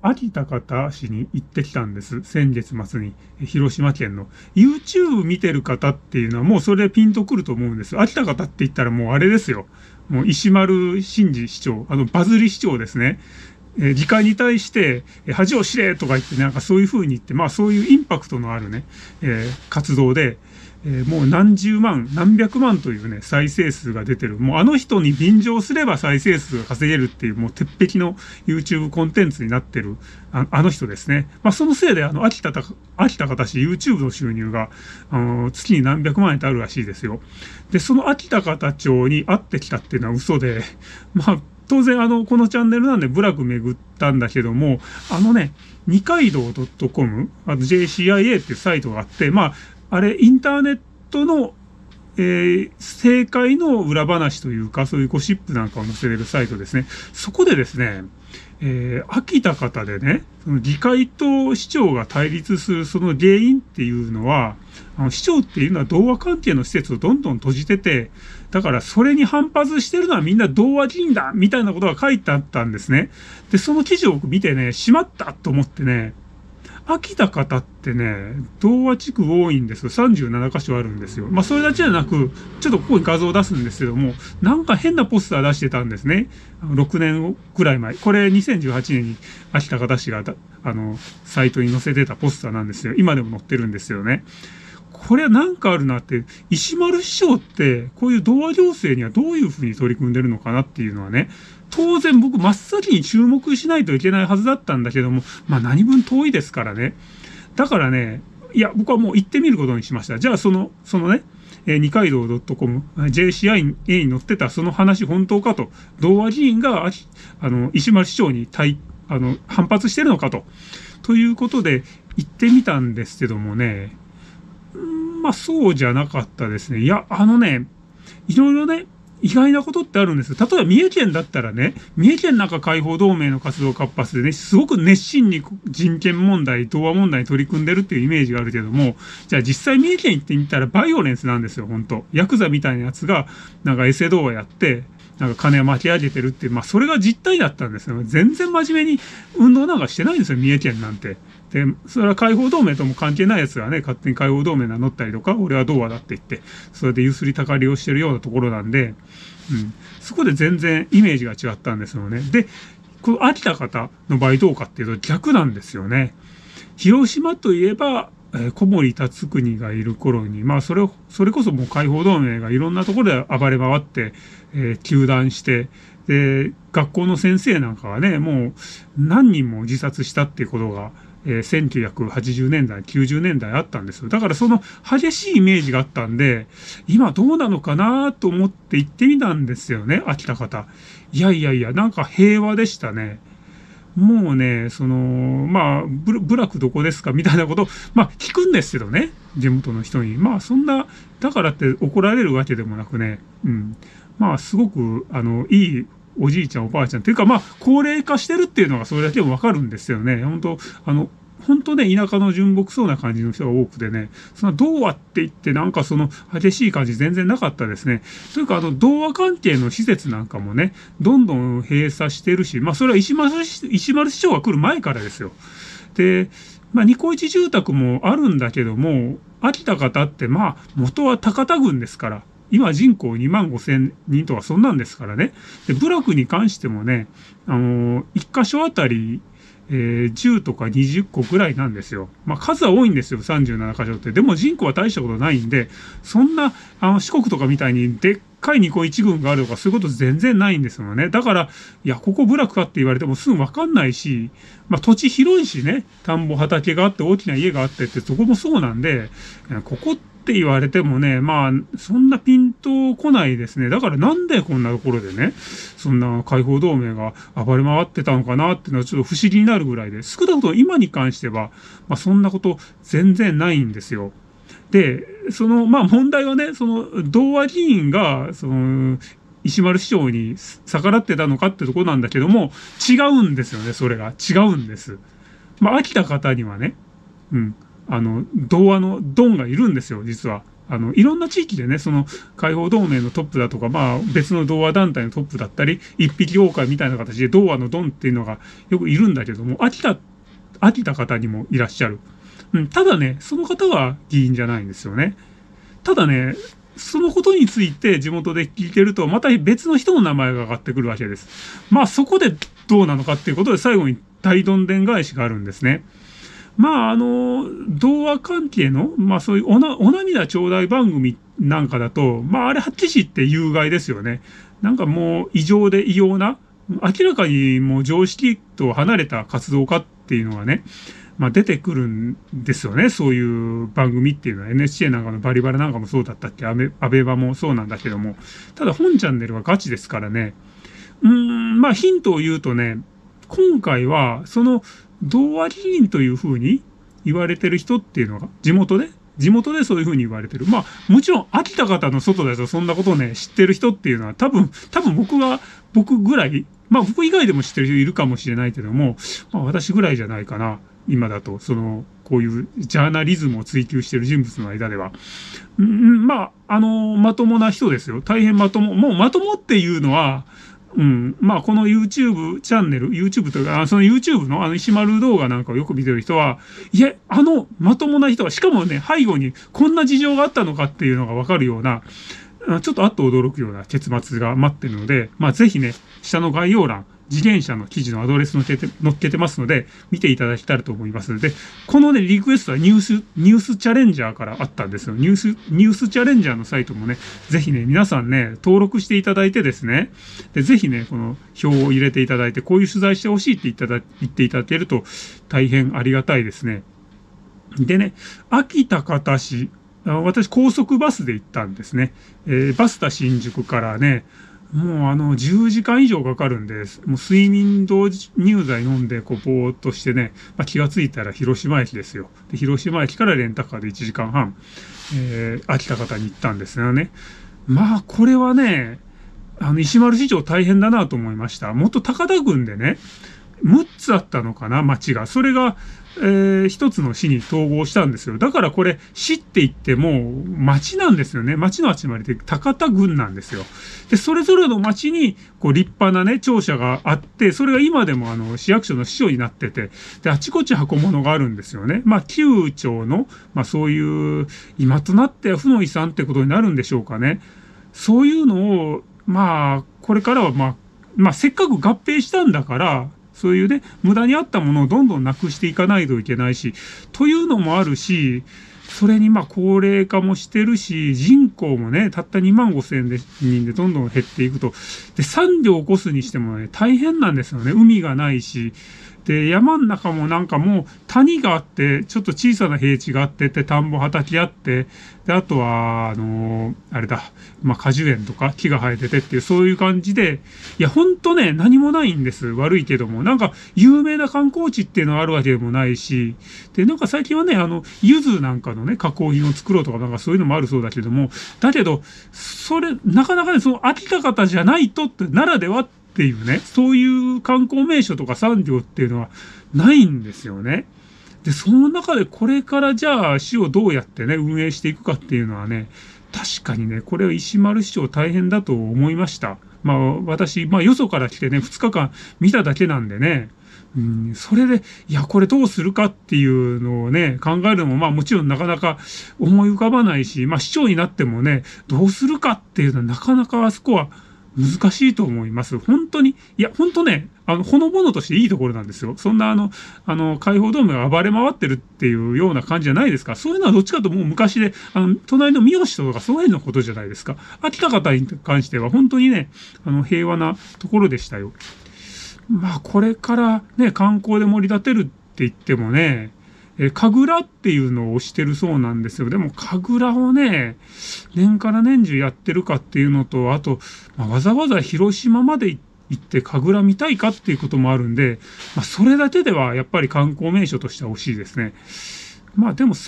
秋田方市に行ってきたんです。先月末に。広島県の。YouTube 見てる方っていうのはもうそれでピンとくると思うんです。秋田方って言ったらもうあれですよ。もう石丸伸二市長、バズり市長ですね。議会に対して、恥を知れとか言って、なんかそういう風に言って、まあそういうインパクトのあるね、活動で、もう何十万、何百万というね、再生数が出てる。もうあの人に便乗すれば再生数が稼げるっていう、もう鉄壁の YouTube コンテンツになってる、あの人ですね。まあそのせいで、秋田方市 YouTube の収入が、月に何百万円ってあるらしいですよ。で、その秋田方町に会ってきたっていうのは嘘で、まあ、当然このチャンネルなんで部落巡ったんだけども、二階堂 .com、JCIA っていうサイトがあって、まあ、あれ、インターネットの、政界の裏話というか、そういうゴシップなんかを載せれるサイトですね。そこでですね、秋田方でね、その議会と市長が対立するその原因っていうのは、市長っていうのは同和関係の施設をどんどん閉じてて、だからそれに反発してるのはみんな同和議員だみたいなことが書いてあったんですね。で、その記事を見てね、しまったと思ってね、秋田方ってね、同和地区多いんですよ。37箇所あるんですよ。まあ、それだけじゃなく、ちょっとここに画像を出すんですけども、なんか変なポスター出してたんですね。6年くらい前。これ2018年に秋田方市が、サイトに載せてたポスターなんですよ。今でも載ってるんですよね。これはなんかあるなって、石丸市長って、こういう同和行政にはどういうふうに取り組んでるのかなっていうのはね、当然僕真っ先に注目しないといけないはずだったんだけども、まあ何分遠いですからね。だからね、いや、僕はもう行ってみることにしました。じゃあそのね、二階堂 .com、JCI に載ってたその話本当かと、同和議員が、石丸市長に反発してるのかと、ということで行ってみたんですけどもね、まあそうじゃなかったですね。いや、いろいろね、意外なことってあるんです。例えば三重県だったらね、三重県なんか解放同盟の活動活発でね、すごく熱心に人権問題、同和問題に取り組んでるっていうイメージがあるけども、じゃあ実際三重県行ってみたらバイオレンスなんですよ、本当ヤクザみたいなやつが、なんかエセ動画やって、なんか金を巻き上げてるっていう、まあそれが実態だったんですよ。全然真面目に運動なんかしてないんですよ、三重県なんて。で、それは解放同盟とも関係ない奴がね、勝手に解放同盟名乗ったりとか、俺は同和だって言って、それでゆすりたかりをしてるようなところなんで、そこで全然イメージが違ったんですよね。で、この秋田方の場合どうかっていうと逆なんですよね。広島といえば、小森辰国がいる頃に、まあそれこそもう解放同盟がいろんなところで暴れ回って、糾弾して、で、学校の先生なんかはね、もう何人も自殺したっていうことが、1980年代、90年代あったんですよ。だからその激しいイメージがあったんで、今どうなのかなと思って行ってみたんですよね、秋田方。いやいやいや、なんか平和でしたね。もうね、まあ、部落どこですかみたいなこと、まあ、聞くんですけどね、地元の人に。まあ、そんな、だからって怒られるわけでもなくね、まあ、すごく、いいおじいちゃんおばあちゃんっていうか、まあ、高齢化してるっていうのがそれだけでもわかるんですよね。本当ね、田舎の純朴そうな感じの人が多くてね、その童話って言ってなんかその激しい感じ全然なかったですね。というか童話関係の施設なんかもね、どんどん閉鎖してるし、まあそれは石丸市長が来る前からですよ。で、まあニコイチ住宅もあるんだけども、秋田方ってまあ元は高田郡ですから、今人口2万5千人とかそんなんですからね。で、部落に関してもね、一箇所あたり10とか20個ぐらいなんですよ。まあ数は多いんですよ、37箇所って。でも人口は大したことないんで、そんな、四国とかみたいにでっかいニコ一郡があるとかそういうこと全然ないんですよね。だから、いや、ここ部落かって言われてもすぐわかんないし、まあ土地広いしね、田んぼ畑があって大きな家があってってそこもそうなんで、ここって言われてもね、まあ、そんなピンとこないですね。だからなんでこんなところでね、そんな解放同盟が暴れ回ってたのかなっていうのはちょっと不思議になるぐらいで、少なくとも今に関しては、まあそんなこと全然ないんですよ。で、まあ問題はね、同和議員が、石丸市長に逆らってたのかってとこなんだけども、違うんですよね、それが。違うんです。まあ、秋田方にはね、童話のドンがいるんですよ、実は。 いろんな地域でね、その解放同盟のトップだとか、まあ別の同和団体のトップだったり、一匹狼みたいな形で同和のドンっていうのがよくいるんだけども、飽きた方にもいらっしゃる。ただね、その方は議員じゃないんですよね。ただね、そのことについて地元で聞いてると、また別の人の名前が上がってくるわけです。まあそこでどうなのかっていうことで最後に大どんでん返しがあるんですね。まあ童話関係の、まあそういうお涙頂戴番組なんかだと、まああれはっきり言って有害ですよね。なんかもう異常で異様な、明らかにもう常識と離れた活動家っていうのがね、まあ出てくるんですよね。そういう番組っていうのは NHK なんかのバリバラなんかもそうだったっけ、アベマもそうなんだけども。ただ本チャンネルはガチですからね。まあヒントを言うとね、今回はその童話議員というふうに言われてる人っていうのが地元でそういうふうに言われてる。まあもちろん秋田方の外だとそんなことをね、知ってる人っていうのは多分僕ぐらい、まあ僕以外でも知ってる人いるかもしれないけども、まあ私ぐらいじゃないかな。今だと、こういうジャーナリズムを追求している人物の間では。まあ、まともな人ですよ。大変まとも。もうまともっていうのは、まあ、この YouTube チャンネル、YouTube というか、その YouTube の石丸動画なんかをよく見てる人は、いえ、まともな人は、しかもね、背後にこんな事情があったのかっていうのがわかるような、ちょっとあっと驚くような結末が待ってるので、まあ、ぜひね、下の概要欄、次元社の記事のアドレス載っけてますので、見ていただけたらと思いますので、このね、リクエストはニュースチャレンジャーからあったんですよ。ニュースチャレンジャーのサイトもね、ぜひね、皆さんね、登録していただいてですね、でぜひね、この表を入れていただいて、こういう取材してほしいって言っていただけると大変ありがたいですね。でね、秋田方市、私高速バスで行ったんですね。バスタ新宿からね、もう10時間以上かかるんで、もう睡眠導入剤飲んで、こう、ぼーっとしてね、まあ、気がついたら広島駅ですよ。で、広島駅からレンタカーで1時間半、秋田方に行ったんですよね。まあ、これはね、石丸市長大変だなと思いました。もっと高田郡でね、6つあったのかな、町が。それが、一つの市に統合したんですよ。だからこれ、市って言っても、町なんですよね。町の集まりで高田郡なんですよ。で、それぞれの町に、こう、立派なね、庁舎があって、それが今でも市役所の支所になってて、で、あちこち箱物があるんですよね。まあ、旧庁の、まあ、そういう、今となっては負の遺産ってことになるんでしょうかね。そういうのを、まあ、これからは、まあ、せっかく合併したんだから、そういうね、無駄にあったものをどんどんなくしていかないといけないし、というのもあるし、それにまあ高齢化もしてるし、人口もね、たった2万5千人でどんどん減っていくと。で、産業を起こすにしてもね、大変なんですよね。海がないし。で、山ん中もなんかもう谷があって、ちょっと小さな平地があって、田んぼ畑あって、で、あとは、あれだ、まあ、果樹園とか木が生えててっていう、そういう感じで、いや、ほんとね、何もないんです。悪いけども。なんか、有名な観光地っていうのがあるわけでもないし、で、なんか最近はね、柚子なんかのね、加工品を作ろうとかなんかそういうのもあるそうだけども、だけど、それ、なかなかね、その秋田方じゃないとって、ならではっていうね、そういう観光名所とか産業っていうのはないんですよね。で、その中でこれからじゃあ市をどうやってね、運営していくかっていうのはね、確かにね、これは石丸市長大変だと思いました。まあ私、まあよそから来てね、2日間見ただけなんでね、それで、いや、これどうするかっていうのをね、考えるのも、まあもちろんなかなか思い浮かばないし、まあ市長になってもね、どうするかっていうのはなかなかあそこは難しいと思います。本当に、いや、本当ね、ほのぼのとしていいところなんですよ。そんな解放同盟が暴れ回ってるっていうような感じじゃないですか。そういうのはどっちかともう昔で、隣の三好とかそういうのことじゃないですか。秋田方に関しては本当にね、平和なところでしたよ。まあ、これからね、観光で盛り立てるって言ってもね、神楽っていうのを推してるそうなんですよ。でも、神楽をね、年から年中やってるかっていうのと、あと、まあ、わざわざ広島まで行って神楽見たいかっていうこともあるんで、まあ、それだけではやっぱり観光名所としては惜しいですね。まあでも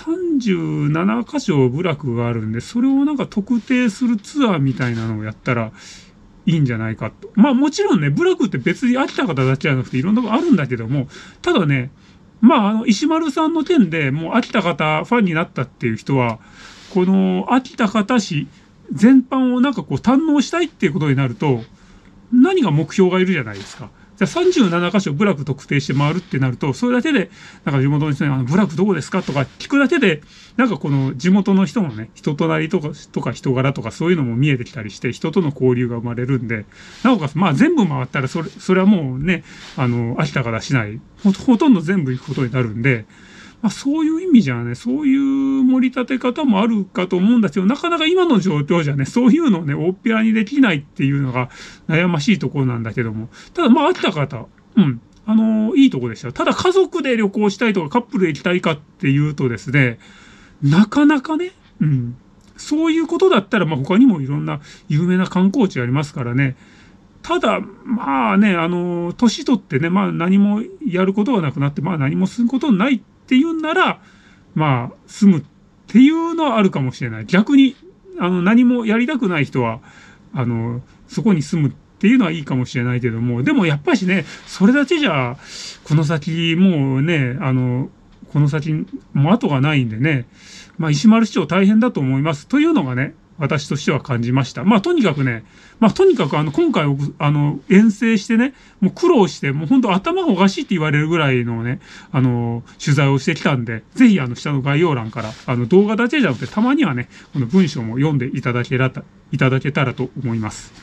37カ所部落があるんで、それをなんか特定するツアーみたいなのをやったらいいんじゃないかと。まあもちろんね、部落って別に秋田方だけじゃなくていろんなとこあるんだけども、ただね、まあ石丸さんの件でもう秋田方ファンになったっていう人は、 この秋田方市全般をなんかこう堪能したいっていうことになると、何が目標がいるじゃないですか。じゃあ37箇所部落特定して回るってなると、それだけで、なんか地元の人に部落どこですかとか聞くだけで、なんかこの地元の人のね、人となりとか人柄とかそういうのも見えてきたりして、人との交流が生まれるんで、なおかつ、まあ全部回ったらそれはもうね、秋田から市内、ほとんど全部行くことになるんで、まあそういう意味じゃね、そういう盛り立て方もあるかと思うんだけど、なかなか今の状況じゃね、そういうのをね、大っぴらにできないっていうのが悩ましいところなんだけども、ただまあ秋田方、いいとこでした。ただ家族で旅行したいとかカップルで行きたいかっていうとですね、なかなかね、そういうことだったら、まあ他にもいろんな有名な観光地ありますからね。ただ、まあね、年取ってね、まあ何もやることがなくなって、まあ何もすることないっていうんなら、まあ住むっていうのはあるかもしれない。逆に、何もやりたくない人は、そこに住むっていうのはいいかもしれないけども、でもやっぱりね、それだけじゃ、この先もうね、この先、もう後がないんでね、まあ石丸市長大変だと思います。というのがね、私としては感じました。まあとにかくね、今回遠征してね、もう苦労して、もう本当頭がおかしいって言われるぐらいのね、取材をしてきたんで、ぜひ下の概要欄から、動画だけじゃなくて、たまにはね、この文章も読んでいただけたらと思います。